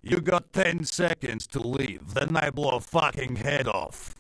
You got 10 seconds to leave, then I blow a fucking head off.